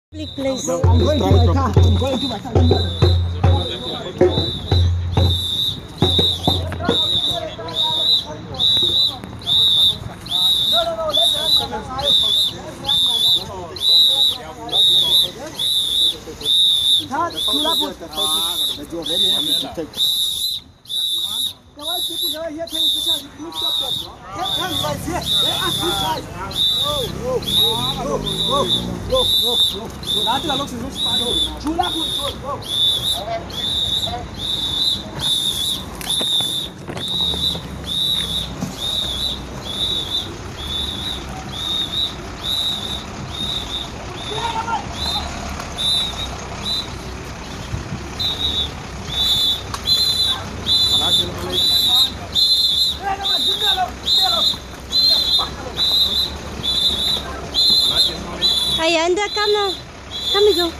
Public place. I'm going to my car. I'm going to my car. Ayah, anda come we go.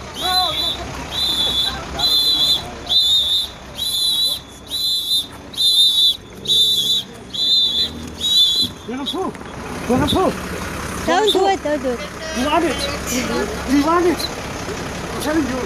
Don't do it, don't do it. You want it? You want it? I'm telling you.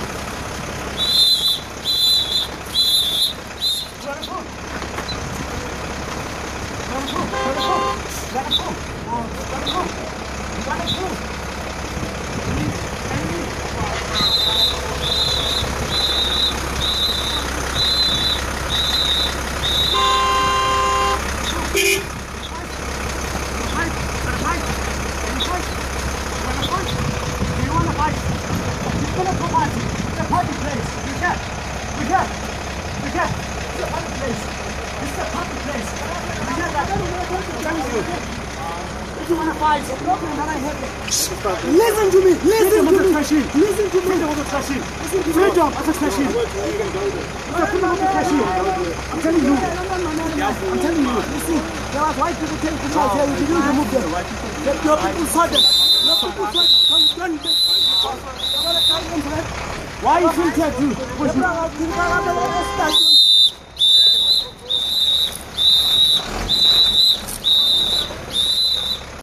Listen to me. Listen to me. Listen to me. Freedom of expression. I'm telling you. I'm telling you. Listen. There are white people take pictures here. You didn't remove them. Your people saw them. Your people saw them. Why you think that?